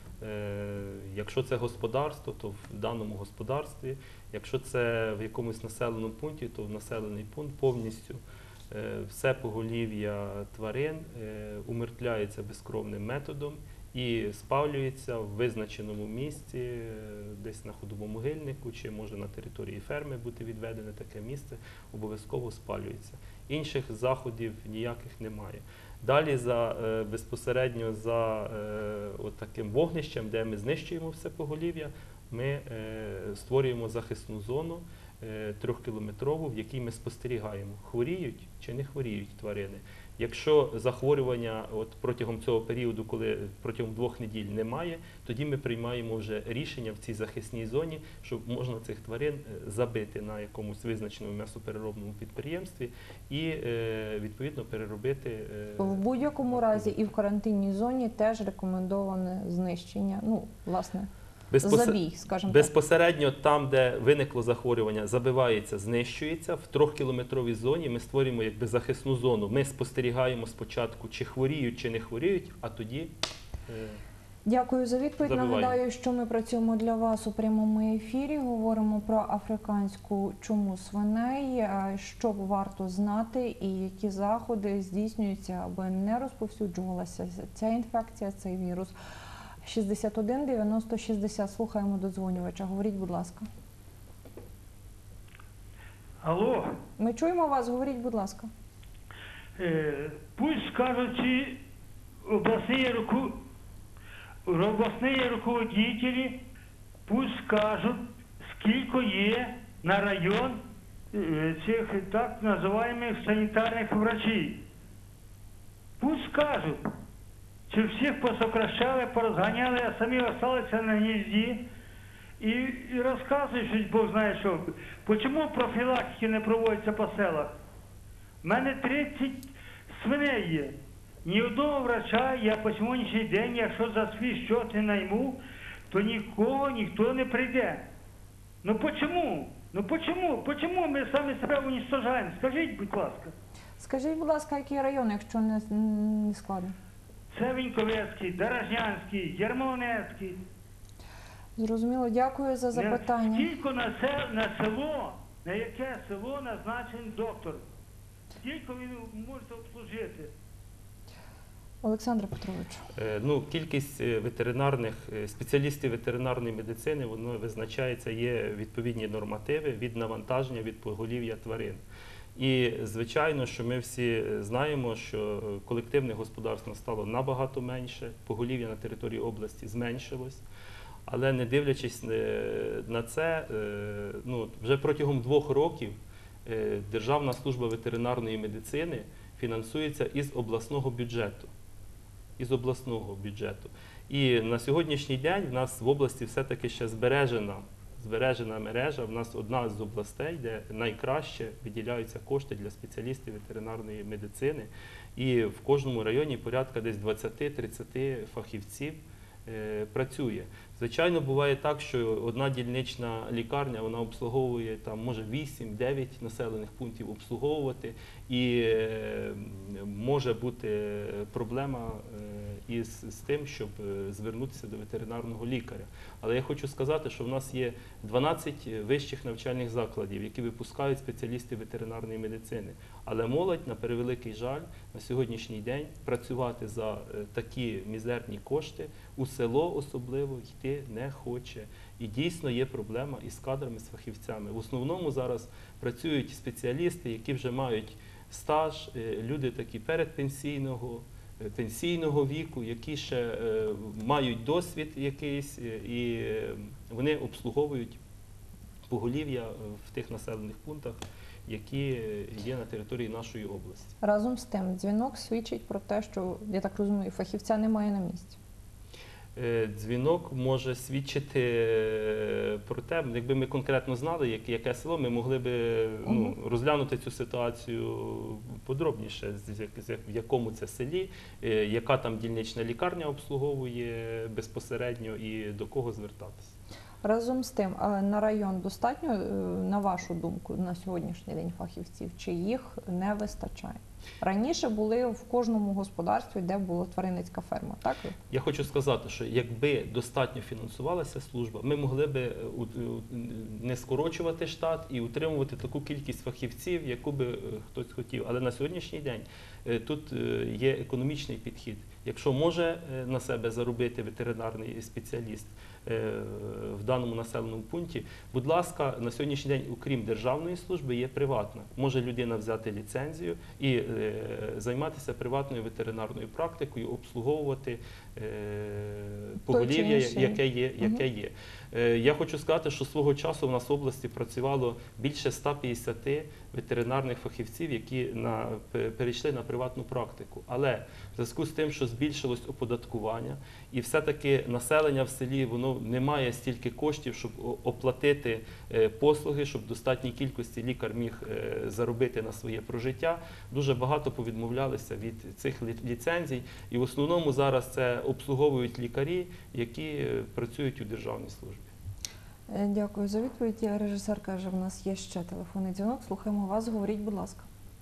е, якщо це господарство, то в даному господарстві, якщо це в якомусь населеному пункті, то в населений пункт повністю е, все поголів'я тварин е, умертвляється безкровним методом і спалюється в визначеному місці, е, десь на ходовому-могильнику, чи може на території ферми бути відведене таке місце, обов'язково спалюється. Інших заходів ніяких немає. Далі за, е, безпосередньо за е, от таким вогнищем, де ми знищуємо все поголів'я, ми е, створюємо захисну зону е, трьохкілометрову, в якій ми спостерігаємо, хворіють чи не хворіють тварини. Якщо захворювання от протягом цього періоду, коли протягом двох неділь немає, тоді ми приймаємо вже рішення в цій захисній зоні, що можна цих тварин е, забити на якомусь визначеному м'ясопереробному підприємстві і е, відповідно переробити. е, В будь-якому разі і в карантинній зоні теж рекомендоване знищення, ну, власне, безпосер- забій, скажімо так. Безпосередньо там, де виникло захворювання, забивається, знищується. В трьохкілометровій зоні ми створюємо якби захисну зону. Ми спостерігаємо спочатку, чи хворіють, чи не хворіють, а тоді е, Дякую за відповідь. Забиваємо. Нагадаю, що ми працюємо для вас у прямому ефірі. Говоримо про африканську чуму свиней, е, що варто знати і які заходи здійснюються, аби не розповсюджувалася ця інфекція, цей вірус. шістдесят один дев'яносто шістдесят. Слухаємо додзвонювача. Говоріть, будь ласка. Алло, Ми чуємо вас, говоріть, будь ласка. е, пусть скажут ці областные, руку, областные руководители, пусть скажут, скільки є на район е, цих так називаємих санітарних врачів. Пусть скажуть, чи всіх посокращали, порозганяли, а самі залишилися на гнізді. І, і розказують, щось Бог знає що. Чому профілактики не проводяться по селах? У мене тридцять свиней є. Ні одного врача я по сьогоднішній день, якщо за свій щот не найму, то нікого ніхто не прийде. Ну почому? Ну почому? Почому ми самі себе уничтожаємо? Скажіть, будь ласка. Скажіть, будь ласка, який район, якщо не, не складно? Це Віньковецький, Дорожнянський, Ярмолинецький. Зрозуміло, дякую за запитання. Скільки на, це, на село, на яке село назначений доктор? Скільки він може обслужити? Олександр Петрович. Е, Ну, кількість е, ветеринарних е, спеціалістів ветеринарної медицини, воно визначається, є відповідні нормативи від навантаження, від поголів'я тварин. І, звичайно, що ми всі знаємо, що колективних господарств стало набагато менше, поголів'я на території області зменшилось. Але не дивлячись е, на це, е, ну, вже протягом двох років е, Державна служба ветеринарної медицини фінансується із обласного бюджету. із обласного бюджету. І на сьогоднішній день в нас в області все-таки ще збережена, збережена мережа. В нас одна з областей, де найкраще виділяються кошти для спеціалістів ветеринарної медицини. І в кожному районі порядка десь двадцять-тридцять фахівців е, працює. Звичайно, буває так, що одна дільнична лікарня, вона обслуговує там, може вісім-дев'ять населених пунктів обслуговувати, і е, може бути проблема е, із з тим, щоб е, звернутися до ветеринарного лікаря. Але я хочу сказати, що в нас є дванадцять вищих навчальних закладів, які випускають спеціалісти ветеринарної медицини. Але молодь, на превеликий жаль, на сьогоднішній день працювати за е, такі мізерні кошти у село особливо йти не хоче. І дійсно є проблема із кадрами, з фахівцями. В основному зараз працюють спеціалісти, які вже мають стаж, люди такі передпенсійного, пенсійного віку, які ще мають досвід якийсь, і вони обслуговують поголів'я в тих населених пунктах, які є на території нашої області. Разом з тим, дзвінок свідчить про те, що, я так розумію, фахівця немає на місці. Дзвінок може свідчити про те, якби ми конкретно знали, яке село, ми могли б ну, розглянути цю ситуацію подробніше, в якому це селі, яка там дільнична лікарня обслуговує безпосередньо і до кого звертатися. Разом з тим, на район достатньо, на вашу думку, на сьогоднішній день фахівців, чи їх не вистачає? Раніше були в кожному господарстві, де була тваринницька ферма, так? Я хочу сказати, що якби достатньо фінансувалася служба, ми могли б не скорочувати штат і утримувати таку кількість фахівців, яку би хтось хотів. Але на сьогоднішній день тут є економічний підхід. Якщо може на себе заробити ветеринарний спеціаліст в даному населеному пункті, будь ласка, на сьогоднішній день, окрім державної служби, є приватна. Може людина взяти ліцензію і займатися приватною ветеринарною практикою, обслуговувати поголів'я, яке є. Яке є. Я хочу сказати, що свого часу в нас в області працювало більше ста п'ятдесят ветеринарних фахівців, які на, перейшли на приватну практику. Але в зв'язку з тим, що збільшилось оподаткування, і все-таки населення в селі воно не має стільки коштів, щоб оплатити послуги, щоб в достатній кількості лікар міг заробити на своє прожиття, дуже багато повідмовлялися від цих ліцензій. І в основному зараз це обслуговують лікарі, які працюють у державній службі. Дякую за відповідь. Режисер каже, в нас є ще телефонний дзвінок. Слухаємо вас. Говоріть, будь ласка.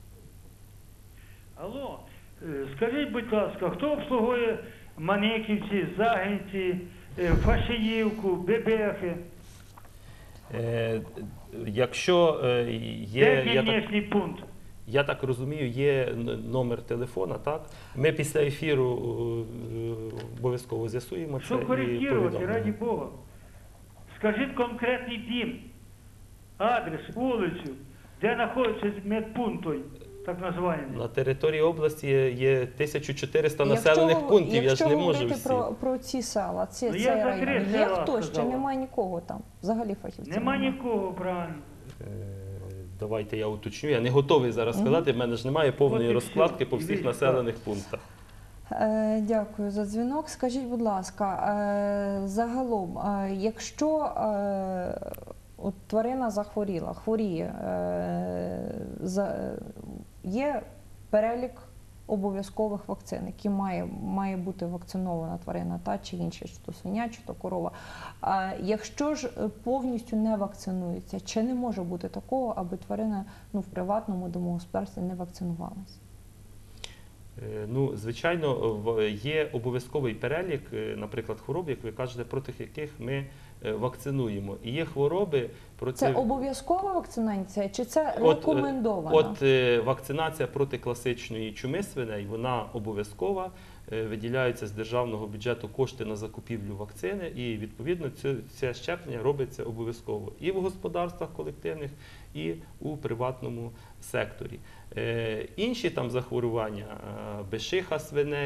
Алло, скажіть, будь ласка, хто обслуговує Маниківці, Загинці, Фашиївку, Бебехи? Е, якщо є... Де дільничний пункт? Я так розумію, є номер телефона, так? Ми після ефіру обов'язково з'ясуємо це. Що коректувати, раді Бога? Скажіть конкретний дім, адрес, вулицю, де знаходиться медпункт той, так називаємо. На території області є тисяча чотириста населених якщо, пунктів, якщо я ж не можу говорити всі. про, про ці села, ці, Ну, цей я район, закрив є села, хто, ще сказала. немає нікого там, взагалі фахівців? Нема нікого, правильно. Е, Давайте я уточню. Я не готовий зараз сказати, в мене ж немає повної От і розкладки все. по всіх Ідіть, населених пунктах. Е, Дякую за дзвінок. Скажіть, будь ласка, е, загалом, е, якщо е, от тварина захворіла, хворіє, е, за, є перелік обов'язкових вакцин, які має, має бути вакцинована тварина, та чи інша, чи то свиня, чи то корова. А якщо ж повністю не вакцинується, чи не може бути такого, аби тварина ну, в приватному домогосподарстві не вакцинувалася? Ну, звичайно, є обов'язковий перелік, наприклад, хвороб, як ви кажете, проти яких ми вакцинуємо. І є хвороби проти... Це обов'язкова вакцинація чи це от, рекомендована? От вакцинація проти класичної чуми свиней, вона обов'язкова. Виділяються з державного бюджету кошти на закупівлю вакцини, і відповідно це, це щеплення робиться обов'язково і в господарствах колективних, і у приватному секторі. Е, інші там захворювання, безшиха свиней,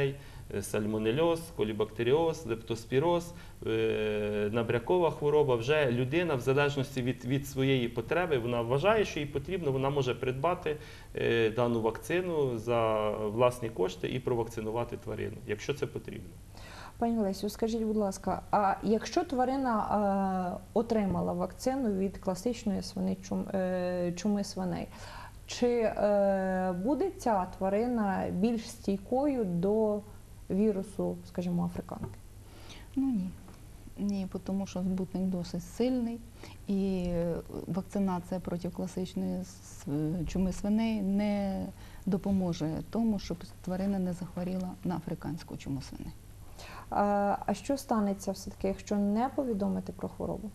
сальмонельоз, колібактеріоз, лептоспіроз, е, набрякова хвороба. Вже людина, в залежності від, від своєї потреби, вона вважає, що їй потрібно, вона може придбати е, дану вакцину за власні кошти і провакцинувати тварину, якщо це потрібно. Пані Лесю, скажіть, будь ласка, а якщо тварина е, отримала вакцину від класичної свини, чум, е, чуми свиней, чи е, буде ця тварина більш стійкою до вірусу, скажімо, африканки? Ну ні. Ні, тому що збутник досить сильний, і вакцинація проти класичної чуми свиней не допоможе тому, щоб тварина не захворіла на африканську чуму свиней. А що станеться все-таки, якщо не повідомити про хворобу?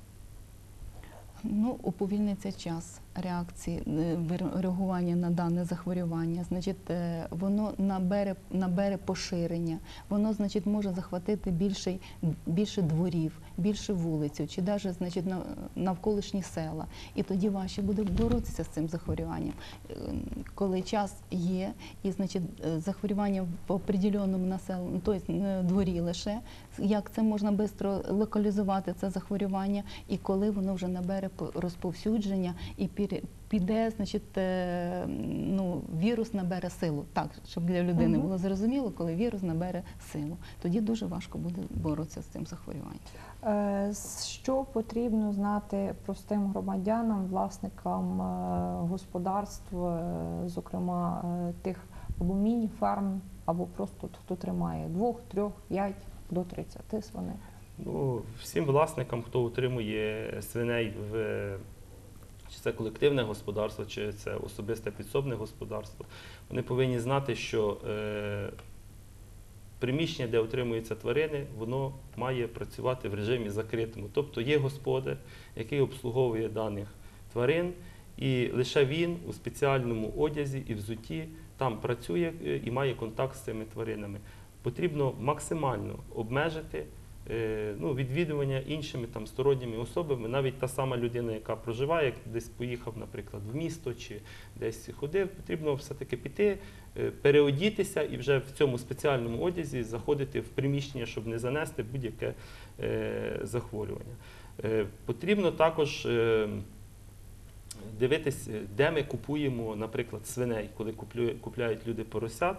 Ну, уповільниться час реакції, реагування на дане захворювання. Значить, воно набере, набере поширення, воно, значить, може захватити більше, більше дворів, більше вулицю, чи навіть, значить, навколишні села. І тоді важче буде боротися з цим захворюванням. Коли час є, і, значить, захворювання в определеному населеному, тобто дворі лише, як це можна швидко локалізувати, це захворювання, і коли воно вже набере розповсюдження і піде, значить, ну, вірус набере силу. Так, щоб для людини було зрозуміло, коли вірус набере силу. Тоді дуже важко буде боротися з цим захворюванням. Що потрібно знати простим громадянам, власникам господарств, зокрема тих або міні-ферм, або просто хто тримає двох, трьох, п'ять до тридцяти свиней? Ну, всім власникам, хто утримує свиней в чи це колективне господарство, чи це особисте підсобне господарство, вони повинні знати, що е, приміщення, де утримуються тварини, воно має працювати в режимі закритому. Тобто є господар, який обслуговує даних тварин, і лише він у спеціальному одязі і взутті там працює і має контакт з цими тваринами. Потрібно максимально обмежити ну, відвідування іншими там, сторонніми особами. Навіть та сама людина, яка проживає, десь поїхав, наприклад, в місто чи десь ходив, потрібно все-таки піти, переодітися і вже в цьому спеціальному одязі заходити в приміщення, щоб не занести будь-яке е, захворювання. Е, потрібно також е, дивитись, де ми купуємо, наприклад, свиней, коли купляють люди поросят.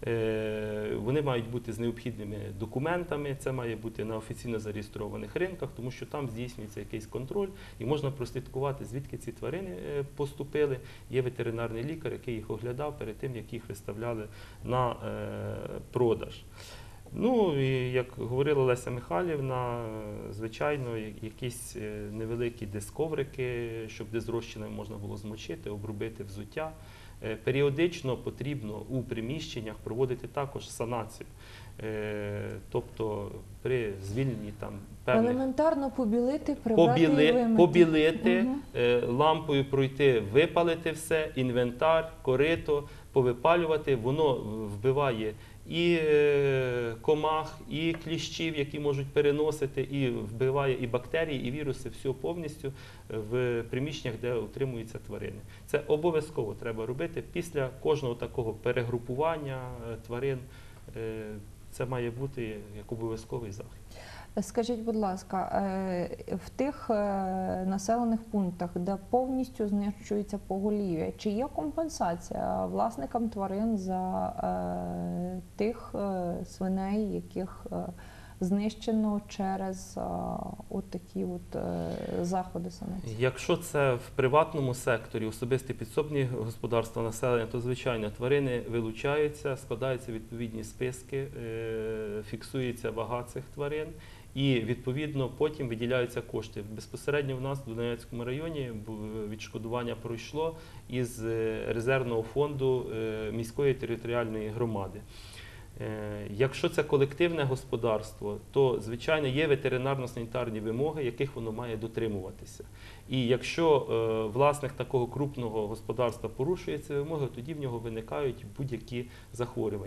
Вони мають бути з необхідними документами, це має бути на офіційно зареєстрованих ринках, тому що там здійснюється якийсь контроль і можна прослідкувати, звідки ці тварини поступили. Є ветеринарний лікар, який їх оглядав перед тим, як їх виставляли на продаж. Ну, і як говорила Леся Михайлівна, звичайно, якісь невеликі дисковрики, щоб дезрозчинами можна було змочити, обробити взуття. Періодично потрібно у приміщеннях проводити також санацію. Тобто при звільненні там певних... Елементарно побілити, прибрати Побіли, і вимити. Побілити, угу. лампою пройти, випалити все, інвентар, корито, повипалювати. Воно вбиває і комах, і кліщів, які можуть переносити, і вбиває і бактерії, і віруси, все повністю в приміщеннях, де утримуються тварини. Це обов'язково треба робити після кожного такого перегрупування тварин. Це має бути як обов'язковий захід. Скажіть, будь ласка, в тих населених пунктах, де повністю знищується поголів'я, чи є компенсація власникам тварин за тих свиней, яких знищено через от такі от заходи санації? Якщо це в приватному секторі, особисті підсобні господарства населення, то, звичайно, тварини вилучаються, складаються відповідні списки, фіксується вага цих тварин. І, відповідно, потім виділяються кошти. Безпосередньо в нас в Донецькому районі відшкодування пройшло із резервного фонду міської територіальної громади. Якщо це колективне господарство, то, звичайно, є ветеринарно-санітарні вимоги, яких воно має дотримуватися. І якщо власник такого крупного господарства порушує ці вимоги, тоді в нього виникають будь-які захворювання.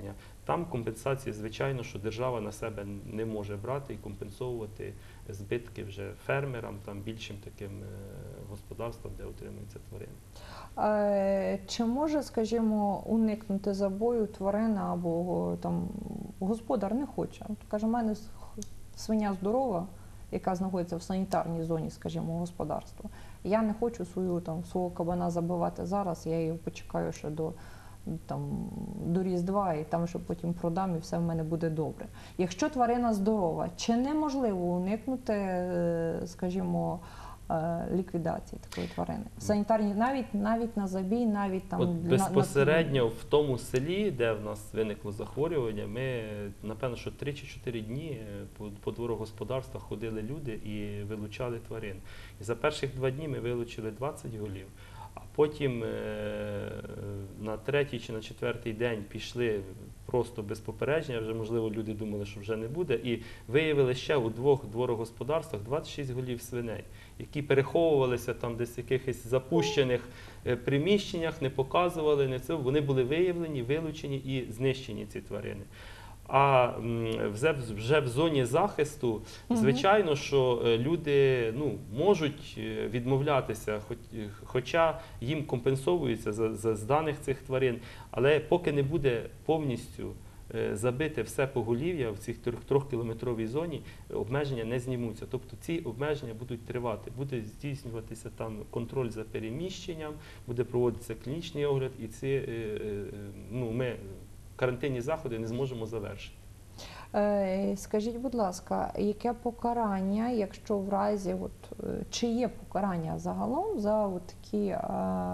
Там компенсації, звичайно, що держава на себе не може брати і компенсовувати збитки вже фермерам, там більшим таким е, господарствам, де утримуються тварини. Е, Чи може, скажімо, уникнути забою тварина або там господар не хоче? От, каже, в мене с- свиня здорова, яка знаходиться в санітарній зоні, скажімо, господарства. Я не хочу свою там свого кабана забивати зараз, я її почекаю ще до там до Різдва, і там ще потім продам, і все в мене буде добре. Якщо тварина здорова, чи неможливо уникнути, е, скажімо, е, ліквідації такої тварини? Санітарні, навіть навіть на забій, навіть там От на- на- безпосередньо в тому селі, де в нас виникло захворювання, ми, напевно, що три чи чотири дні е, по, по дворогосподарствах ходили люди і вилучали тварин. І за перших два дні ми вилучили двадцять голів. А потім е, на третій чи на четвертий день пішли просто без попередження, вже, можливо, люди думали, що вже не буде, і виявили ще у двох дворогосподарствах двадцять шість голів свиней, які переховувалися там десь в якихось запущених е, приміщеннях, не показували, не це, вони були виявлені, вилучені і знищені ці тварини. А м, вже, вже в зоні захисту, звичайно, що е, люди ну, можуть е, відмовлятися, хоч, е, хоча їм компенсовується за, за зданих цих тварин, але поки не буде повністю е, забите все поголів'я в цій трьох- трьохкілометровій зоні, обмеження не знімуться. Тобто ці обмеження будуть тривати, буде здійснюватися там контроль за переміщенням, буде проводитися клінічний огляд, і ці, е, е, ну, ми карантинні заходи не зможемо завершити. Е, Скажіть, будь ласка, яке покарання, якщо в разі, от, е, чи є покарання загалом за от такі е,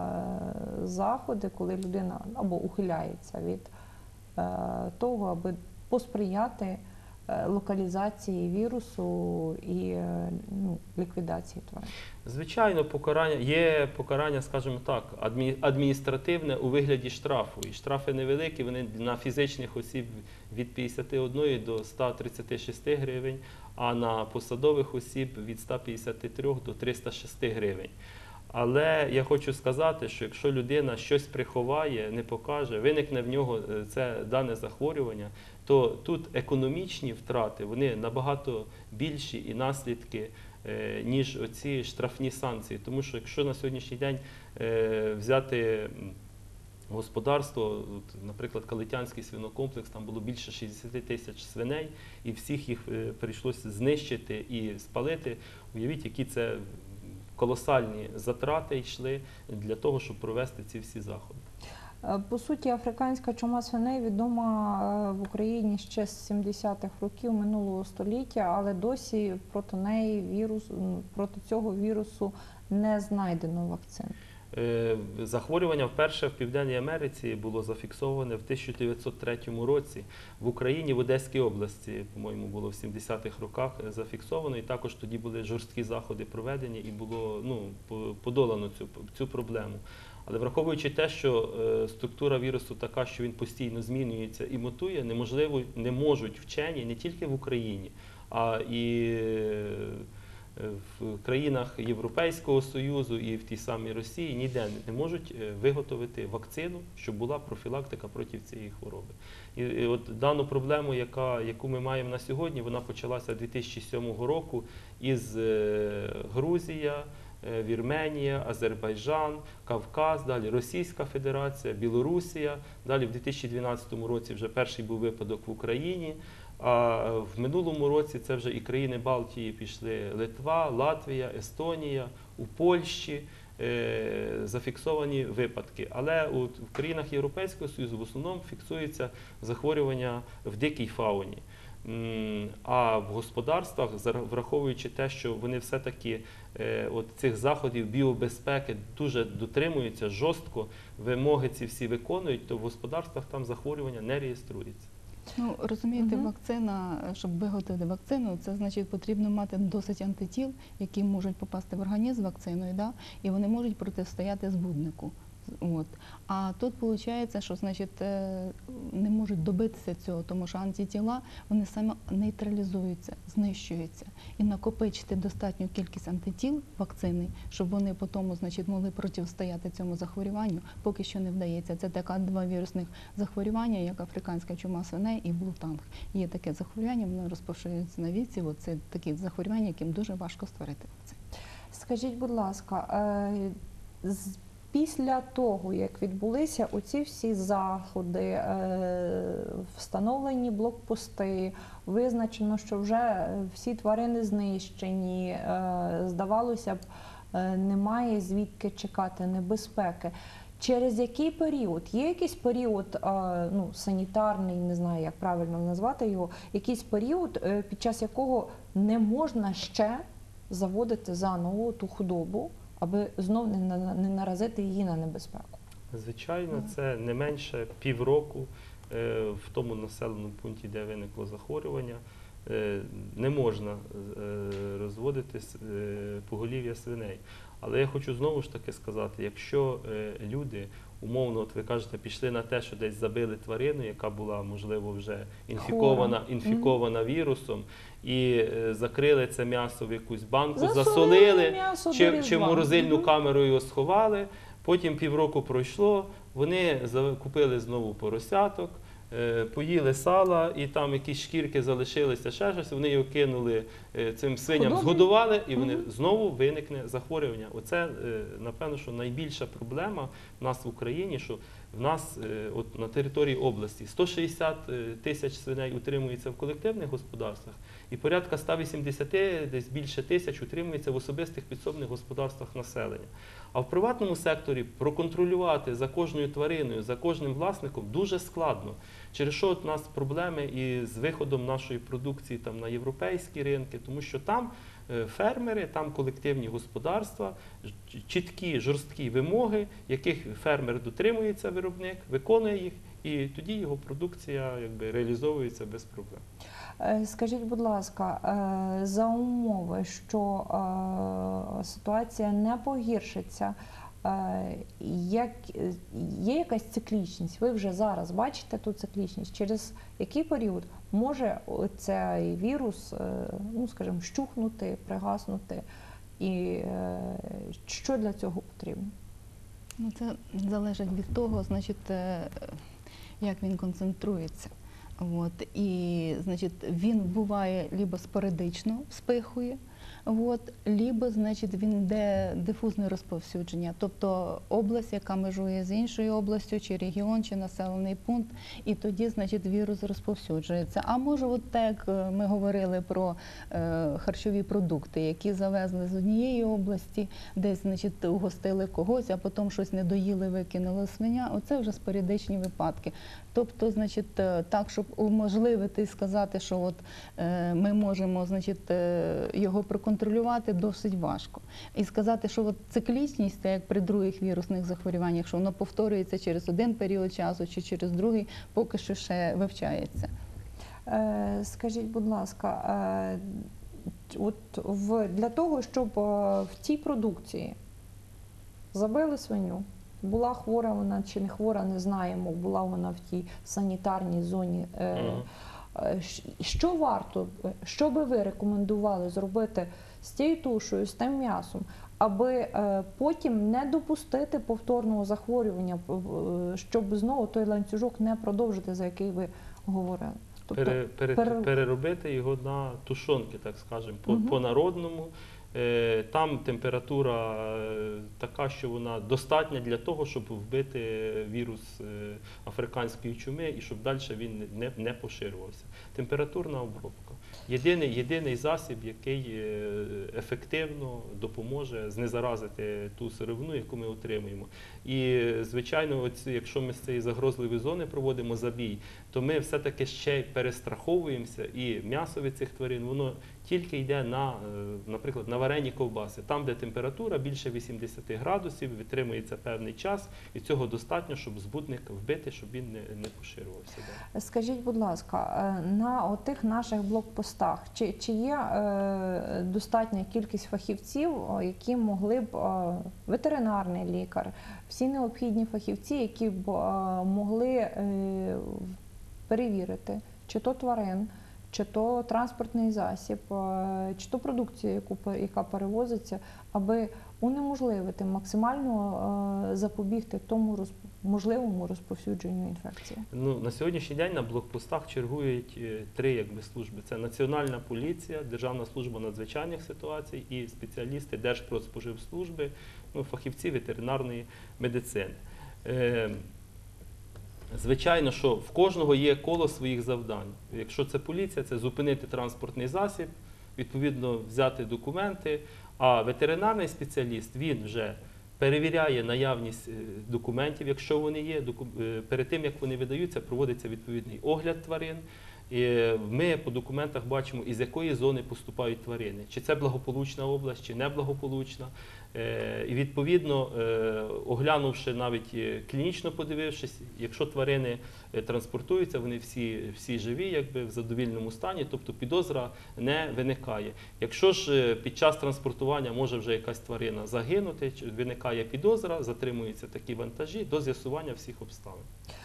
заходи, коли людина або ухиляється від е, того, аби посприяти е, локалізації вірусу і е, ну, ліквідації тварин? Звичайно, покарання є покарання, скажімо так, адмі- адміністративне у вигляді штрафу. І штрафи невеликі, вони на фізичних осіб від п'ятдесят один до ста тридцяти шести гривень, а на посадових осіб від ста п'ятдесяти трьох до триста шести гривень. Але я хочу сказати, що якщо людина щось приховає, не покаже, виникне в нього е, це дане захворювання, то тут економічні втрати, вони набагато більші і наслідки, е, ніж оці штрафні санкції. Тому що якщо на сьогоднішній день е, взяти м, господарство, от, наприклад, Калитянський свинокомплекс, там було більше шістдесят тисяч свиней, і всіх їх е, прийшлося знищити і спалити. Уявіть, які це колосальні затрати йшли для того, щоб провести ці всі заходи. Е, По суті, африканська чума свиней відома е, в Україні ще з сімдесятих років минулого століття, але досі проти неї вірус, м, проти цього вірусу не знайдено вакцин. Е, Захворювання вперше в Південній Америці було зафіксоване в тисяча дев'ятсот третьому році. В Україні, в Одеській області, по-моєму, було в сімдесятих роках зафіксовано, і також тоді були жорсткі заходи проведені, і було ну, по- подолано цю, цю проблему. Але враховуючи те, що е, структура вірусу така, що він постійно змінюється і мутує, неможливо, не можуть вчені не тільки в Україні, а і е, в країнах Європейського Союзу і в тій самій Росії ніде не можуть е, виготовити вакцину, щоб була профілактика проти цієї хвороби. І, і от дану проблему, яка, яку ми маємо на сьогодні, вона почалася дві тисячі сьомого року із е, Грузія, е, Вірменія, Азербайджан, Кавказ, далі Російська Федерація, Білорусія. Далі в дві тисячі дванадцятому році вже перший був випадок в Україні. А в минулому році це вже і країни Балтії пішли: Литва, Латвія, Естонія, у Польщі е, зафіксовані випадки. Але у, в країнах Європейського Союзу в основному фіксується захворювання в дикій фауні. М, А в господарствах, зар- враховуючи те, що вони все-таки е, от цих заходів біобезпеки дуже дотримуються жорстко, вимоги ці всі виконують, то в господарствах там захворювання не реєструється. Ну, розумієте, Мгм. вакцина, щоб виготовити вакцину, це значить потрібно мати досить антитіл, які можуть попасти в організм вакциною, да? І вони можуть протистояти збуднику. От. А тут виходить, що значить, е, не можуть добитися цього, тому що антитіла вони саме нейтралізуються, знищуються. І накопичити достатню кількість антитіл вакцини, щоб вони потім значить, могли протистояти цьому захворюванню, поки що не вдається. Це така два вірусних захворювання, як африканська чума свиней і блутанг. Є таке захворювання, воно розпоширюється на віці. От це такі захворювання, яким дуже важко створити вакцину. Скажіть, будь ласка, е, з- після того, як відбулися оці всі заходи, е, встановлені блокпости, визначено, що вже всі тварини знищені, е, здавалося б, е, немає звідки чекати небезпеки. Через який період? Є якийсь період, е, ну, санітарний, не знаю, як правильно назвати його, якийсь період, е, під час якого не можна ще заводити заново ту худобу, аби знов не, на- не наразити її на небезпеку? Звичайно, це не менше півроку е, в тому населеному пункті, де виникло захворювання, е, не можна е, розводити с- е, поголів'я свиней. Але я хочу знову ж таки сказати, якщо е, люди, умовно, от ви кажете, пішли на те, що десь забили тварину, яка була, можливо, вже інфікована, Хвора. інфікована вірусом, і е, закрили це м'ясо в якусь банку, Засолили засолили, м'ясо до чи, Різдва. чи в морозильну Мгм. камеру його сховали. Потім півроку пройшло, вони за- купили знову поросяток, е, поїли сала, і там якісь шкірки залишилися, ще щось, вони його кинули е, цим свиням, Худобі? згодували, і вони Мгм. знову виникне захворювання. Оце, е, напевно, що найбільша проблема в нас в Україні, що в нас е, от на території області сто шістдесят е, тисяч свиней утримується в колективних господарствах, і порядка ста вісімдесят, десь більше тисяч утримується в особистих підсобних господарствах населення. А в приватному секторі проконтролювати за кожною твариною, за кожним власником дуже складно. Через що от у нас проблеми і з виходом нашої продукції там, на європейські ринки, тому що там е, фермери, там колективні господарства, ж- чіткі, жорсткі вимоги, яких фермер дотримується, виробник, виконує їх, і тоді його продукція якби, реалізовується без проблем. Е, Скажіть, будь ласка, е, за умови, що е, ситуація не погіршиться, е, як, є якась циклічність? Ви вже зараз бачите ту циклічність. Через який період може цей вірус, е, ну, скажімо, щухнути, пригаснути? І е, що для цього потрібно? Ну, це залежить від того, значить, е, як він концентрується. От. І, значить, він буває либо спорадично вспихує, от, либо, значить, він йде дифузне розповсюдження, тобто область, яка межує з іншою областю, чи регіон, чи населений пункт, і тоді, значить, вірус розповсюджується. А може, от так, як ми говорили про е, харчові продукти, які завезли з однієї області, десь, значить, угостили когось, а потім щось не доїли, викинули свиня. Оце вже спорадичні випадки. Тобто, значить, е, так, щоб уможливити і сказати, що от е, ми можемо, значить, е, його проконтролювати, досить важко. І сказати, що от циклічність, це як при других вірусних захворюваннях, що воно повторюється через один період часу чи через другий, поки що ще вивчається. Е, Скажіть, будь ласка, е, от в, для того, щоб е, в тій продукції забили свиню, була хвора вона чи не хвора, не знаємо, була вона в тій санітарній зоні. е, Мгм. е, щ- Що варто, е, що би ви рекомендували зробити з тією тушею, з тим м'ясом, аби е, потім не допустити повторного захворювання, е, щоб знову той ланцюжок не продовжити, за який ви говорили? Тобто, Пере, пере, пере- переробити його на тушонки, так скажемо, по, Мгм. по-народному. Е, Там температура е, така, що вона достатня для того, щоб вбити вірус е, африканської чуми і щоб далі він не, не поширювався. Температурна обробка. Єдиний, єдиний засіб, який е, ефективно допоможе знезаразити ту сировину, яку ми отримуємо. І, звичайно, оці, якщо ми з цієї загрозливої зони проводимо забій, то ми все-таки ще й перестраховуємося, і м'ясо від цих тварин, воно тільки йде на, е, наприклад, на варені ковбаси. Там, де температура більше вісімдесят градусів, витримується певний час, і цього достатньо, щоб збудник вбити, щоб він не, не поширювався. Да. Скажіть, будь ласка, е, на отих наших блокпостах блокпостах, чи, чи є е, достатня кількість фахівців, о, які могли б, о, ветеринарний лікар, всі необхідні фахівці, які б о, могли е, перевірити, чи то тварин, чи то транспортний засіб, е, чи то продукцію, яку, пе- яка перевозиться, аби унеможливити, максимально е, запобігти тому розп... можливому розповсюдженню інфекції. Ну, на сьогоднішній день на блокпостах чергують е, три якби, служби. Це Національна поліція, Державна служба надзвичайних ситуацій і спеціалісти Держпродспоживслужби, ну, фахівці ветеринарної медицини. Е, Звичайно, що в кожного є коло своїх завдань. Якщо це поліція, це зупинити транспортний засіб, відповідно взяти документи, а ветеринарний спеціаліст, він вже перевіряє наявність е, документів, якщо вони є. Доку- е, Перед тим, як вони видаються, проводиться відповідний огляд тварин. І е, ми по документах бачимо, із якої зони поступають тварини. Чи це благополучна область, чи неблагополучна. Е, І відповідно, е, оглянувши навіть е, клінічно подивившись, якщо тварини е, транспортуються, вони всі, всі живі, якби в задовільному стані, тобто підозра не виникає. Якщо ж е, під час транспортування може вже якась тварина загинути, чи виникає підозра, затримуються такі вантажі до з'ясування всіх обставин.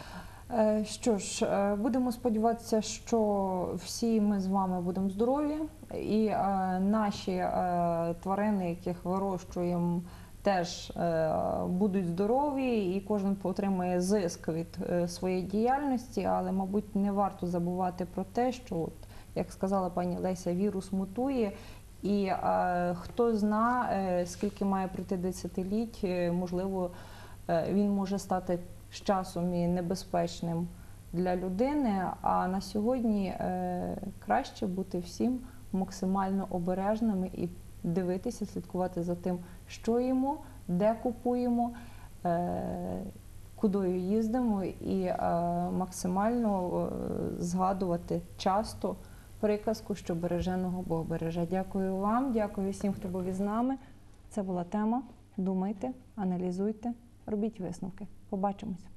Е, Що ж, е, будемо сподіватися, що всі ми з вами будемо здорові, і е, наші е, тварини, яких вирощуємо, теж е, будуть здорові, і кожен отримає зиск від е, своєї діяльності, але, мабуть, не варто забувати про те, що, от, як сказала пані Леся, вірус мутує, і е, хто зна, е, скільки має пройти десятиліть, е, можливо, е, він може стати з часом і небезпечним для людини, а на сьогодні е, краще бути всім максимально обережними і дивитися, слідкувати за тим, що їмо, де купуємо, е, кудою їздимо, і е, максимально е, згадувати часто приказку, що береженого Бог береже. Дякую вам, дякую всім, хто був із нами. Це була тема. Думайте, аналізуйте, робіть висновки. Побачимось.